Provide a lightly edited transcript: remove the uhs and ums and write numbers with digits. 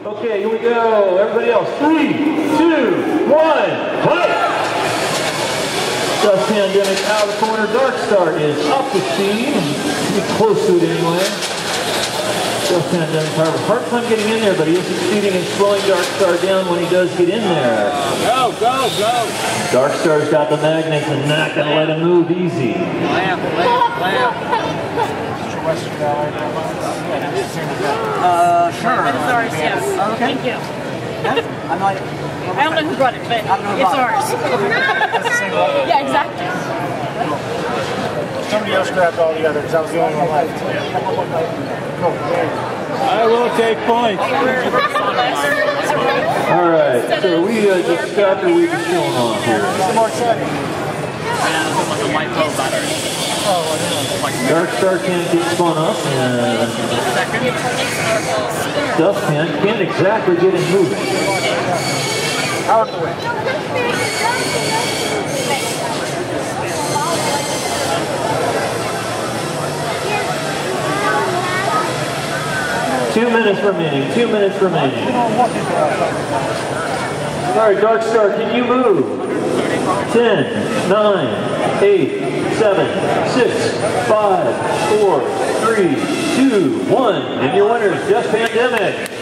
Okay, here we go. Everybody else. 3, 2, 1, fight! Dust Pandemic out of the corner. Darkstar is up the speed. Get close to it anyway. Dust Pandemic, however, hard time getting in there, but he is succeeding in slowing Darkstar down when he does get in there. Go, go, go! Darkstar's got the magnets and not going to let him move easy. Lamp, lamp, lamp. Western Valley. Sure. It's ours, yes. Oh, okay. Thank you. I'm like, I don't know who brought it, but I don't know who it's brought ours. That's the same level. Yeah, exactly. Somebody else grabbed all the others. I was the only one left. Cool. I will take points. All right, so we just stopped or we just showing off here. It's more exciting. Darkstar can't get spun up, and Dust Pan can't exactly get him moving. Out of the way. 2 minutes remaining, 2 minutes remaining. All right, Darkstar, can you move? 10, 9, 8, 7, 6, 5, 4, 3, 2, 1. And your winner is Dust Pandemic.